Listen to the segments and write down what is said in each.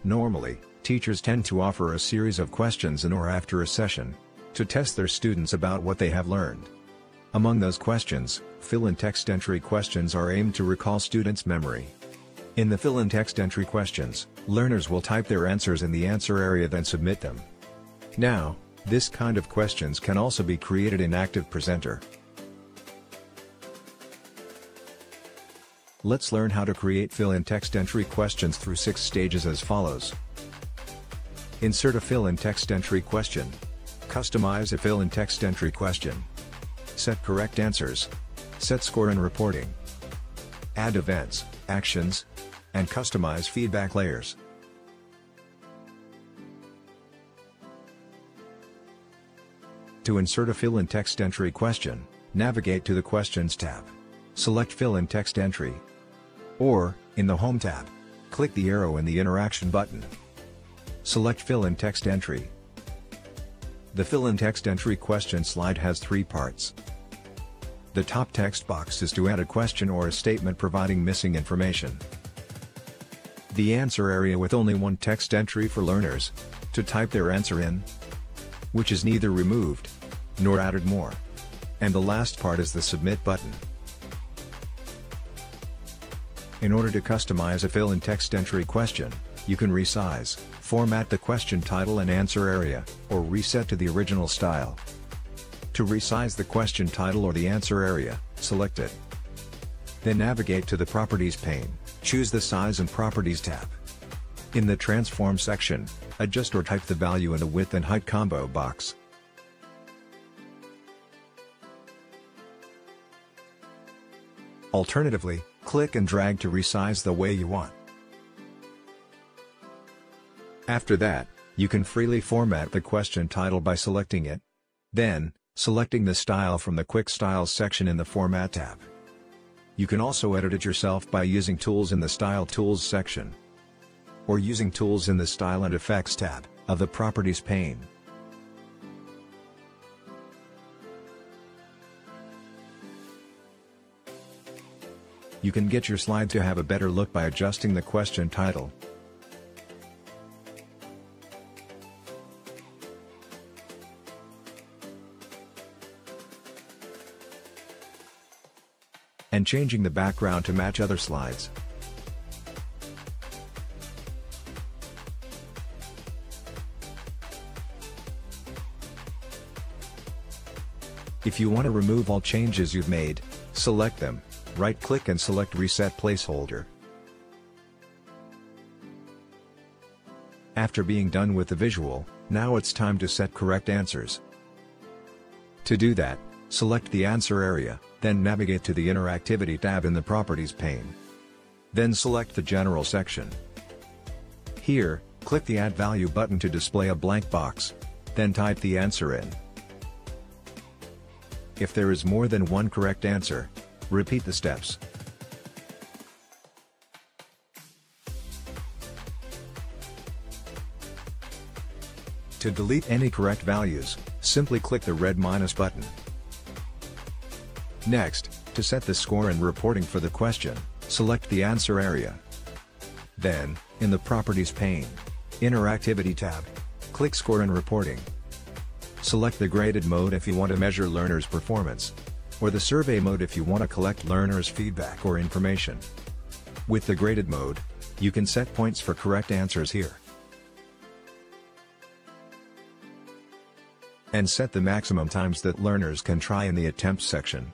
Normally, teachers tend to offer a series of questions in or after a session to test their students about what they have learned. Among those questions, fill-in text entry questions are aimed to recall students' memory. In the fill-in text entry questions, learners will type their answers in the answer area then submit them. Now, this kind of questions can also be created in Active Presenter. Let's learn how to create fill-in text entry questions through 6 stages as follows. Insert a fill-in text entry question. Customize a fill-in text entry question. Set correct answers. Set score and reporting. Add events, actions, and customize feedback layers. To insert a fill-in text entry question, navigate to the Questions tab. Select Fill-in Text Entry. Or, in the Home tab, click the arrow in the Interaction button. Select Fill-in Text Entry. The Fill-in Text Entry question slide has 3 parts. The top text box is to add a question or a statement providing missing information. The answer area with only one text entry for learners to type their answer in, which is neither removed nor added more. And the last part is the Submit button. In order to customize a fill-in text entry question, you can resize, format the question title and answer area, or reset to the original style. To resize the question title or the answer area, select it. Then navigate to the Properties pane, choose the Size and Properties tab. In the Transform section, adjust or type the value in the width and height combo box. Alternatively, click and drag to resize the way you want. After that, you can freely format the question title by selecting it. Then, selecting the style from the Quick Styles section in the Format tab. You can also edit it yourself by using Tools in the Style Tools section, or using Tools in the Style and Effects tab of the Properties pane. You can get your slide to have a better look by adjusting the question title. And changing the background to match other slides. If you want to remove all changes you've made, select them, right-click and select Reset Placeholder. After being done with the visual, now it's time to set correct answers. To do that, select the answer area, then navigate to the Interactivity tab in the Properties pane. Then select the General section. Here, click the Add Value button to display a blank box. Then type the answer in. If there is more than one correct answer, repeat the steps. To delete any correct values, simply click the red minus button. Next, to set the score and reporting for the question, select the answer area. Then, in the Properties pane, Interactivity tab, click Score and Reporting. Select the graded mode if you want to measure learners' performance, or the survey mode if you want to collect learners' feedback or information. With the graded mode, you can set points for correct answers here. And set the maximum times that learners can try in the attempts section.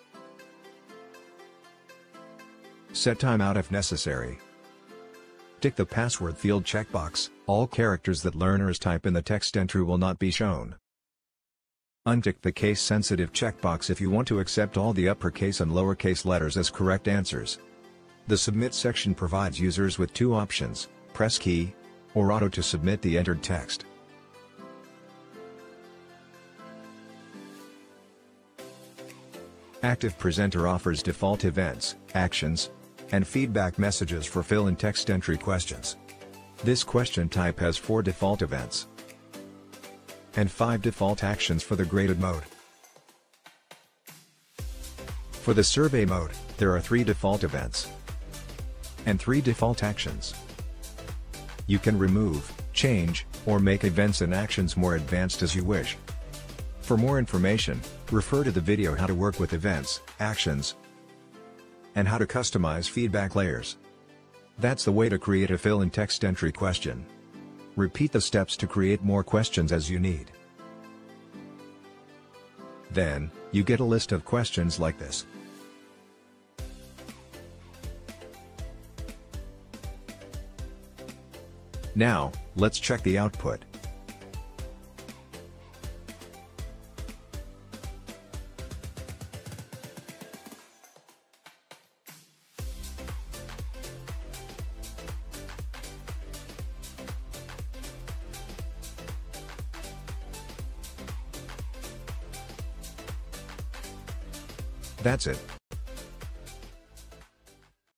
Set timeout if necessary. Tick the password field checkbox. All characters that learners type in the text entry will not be shown. Untick the case-sensitive checkbox if you want to accept all the uppercase and lowercase letters as correct answers. The Submit section provides users with 2 options, Press Key, or Auto to submit the entered text. Active Presenter offers default events, actions, and feedback messages for fill-in text entry questions. This question type has 4 default events and 5 default actions for the graded mode. For the survey mode, there are 3 default events and 3 default actions. You can remove, change, or make events and actions more advanced as you wish. For more information, refer to the video how to work with events, actions, and how to customize feedback layers. That's the way to create a fill-in-text entry question. Repeat the steps to create more questions as you need. Then, you get a list of questions like this. Now, let's check the output. That's it.